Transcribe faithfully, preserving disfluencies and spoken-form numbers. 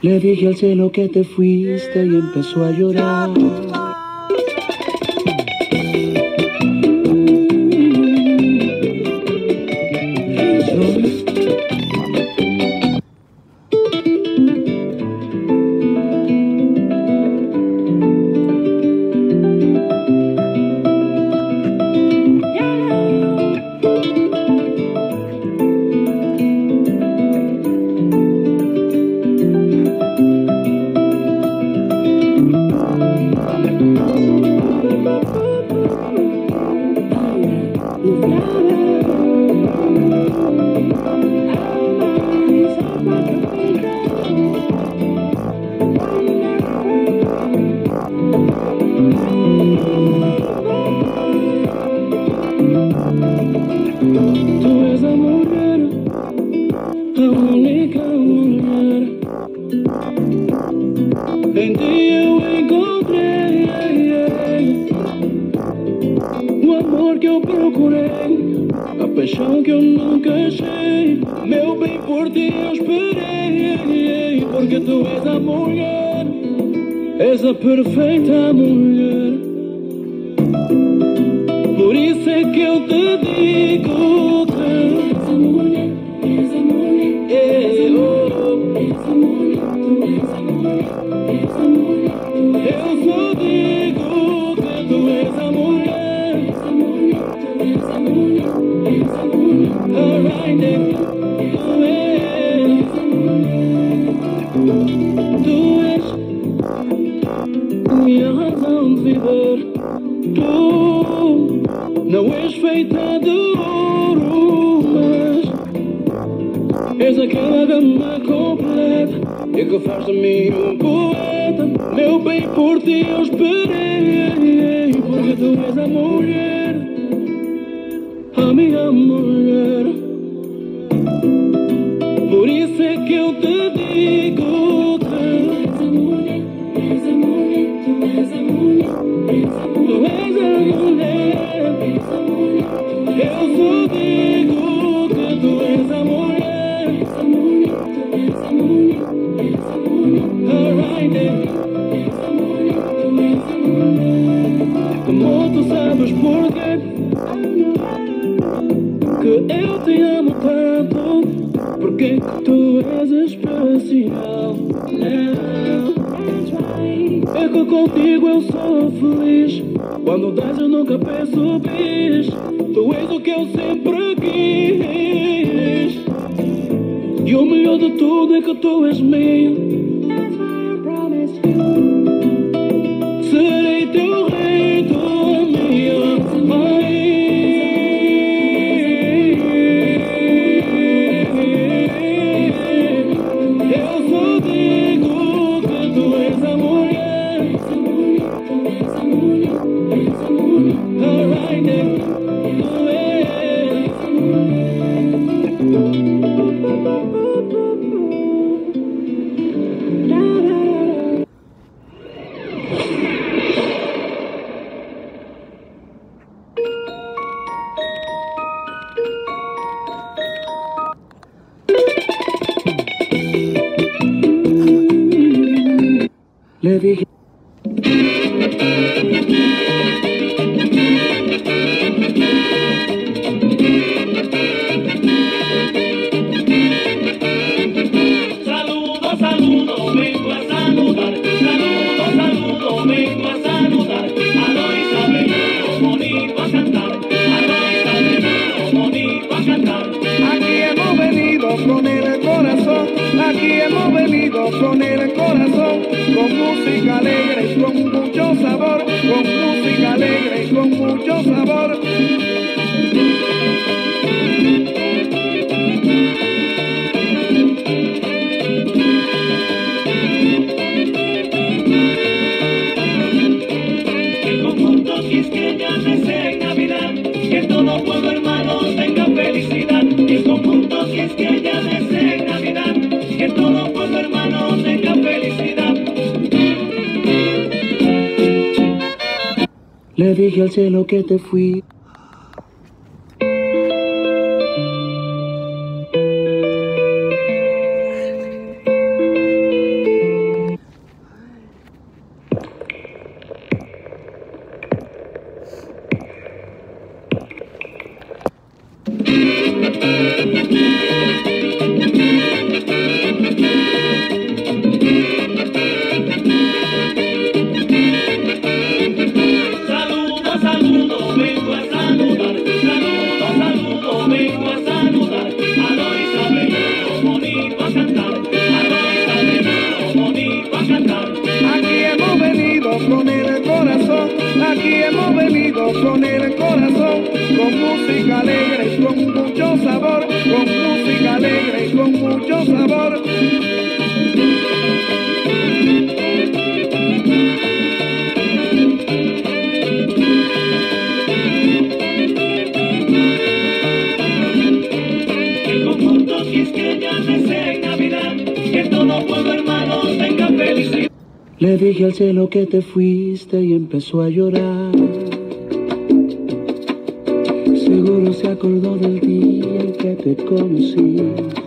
Le dije al cielo que te fuiste y empezó a llorar. Perfeita mulher, por isso é que eu te digo que és a mulher, és a mulher, és a mulher, és a mulher, és a mulher, eu só digo que tu és a mulher, és a mulher, és a mulher, és a mulher, alright then, tu és a mulher, tu és minha razão de viver. Tu não és feita de ouro, mas és aquela gama completa e que faz de mim um poeta. Meu bem, por ti eu esperei, porque tu és a mulher, a minha mulher. Por isso é que eu te digo que és a mulher, és a mulher, tu és a mulher, és a mulher, tu és a mulher, és a mulher. Eu só digo que tu és a mulher, és a mulher, tu és a mulher, és a mulher, alright then, és a mulher, tu és a mulher. Como tu sabes porquê que eu te amo tanto, porque tu és especial. É que contigo eu sou feliz. Quando das eu nunca peço bis. Tu és o que eu sempre quis. E o melhor de tudo é que tu és minha. Serei teu rei, tu minha mãe. Eu só digo que tu és a mulher, és a mulher, tu és a mulher, és a mulher, alright then, tu és a Le dije saludo, saludo, vengo a saludar. Saludo, saludo, vengo a saludar. Aloy Sabelero, bonito a cantar. Aloy Sabelero, bonito a cantar. Aquí hemos venido con el corazón, aquí hemos venido con el corazón, con música alegre y con mucho sabor, con música alegre y con mucho sabor. Que conjuntos y estrellas deseen Navidad, que todo pueblo hermano tenga felicidad. Que conjuntos y estrellas deseen Navidad, que todo pueblo hermano tenga felicidad. Le dije al cielo que te fui. Le dije al cielo que te fuiste y empezó a llorar. Seguro se acordó del día en que te conocí.